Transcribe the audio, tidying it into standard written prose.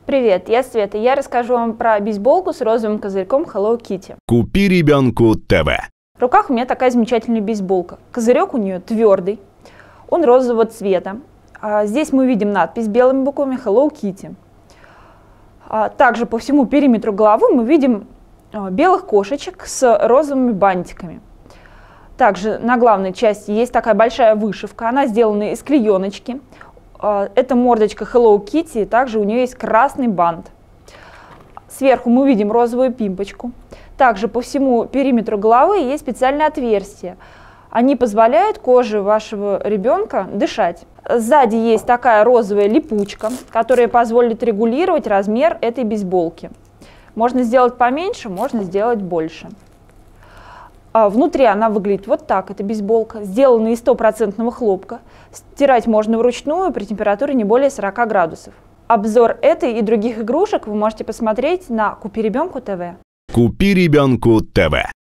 Привет, я Света. Я расскажу вам про бейсболку с розовым козырьком Hello Kitty. Купи ребенку ТВ. В руках у меня такая замечательная бейсболка. Козырек у нее твердый, он розового цвета. Здесь мы видим надпись белыми буквами Hello Kitty. Также по всему периметру головы мы видим белых кошечек с розовыми бантиками. Также на главной части есть такая большая вышивка, она сделана из клееночки. Это мордочка Hello Kitty, также у нее есть красный бант. Сверху мы видим розовую пимпочку. Также по всему периметру головы есть специальные отверстия. Они позволяют коже вашего ребенка дышать. Сзади есть такая розовая липучка, которая позволит регулировать размер этой бейсболки. Можно сделать поменьше, можно сделать больше. Внутри она выглядит вот так, эта бейсболка, сделана из 100% хлопка. Стирать можно вручную при температуре не более 40 градусов. Обзор этой и других игрушек вы можете посмотреть на Купи ребенку ТВ. Купи ребенку ТВ.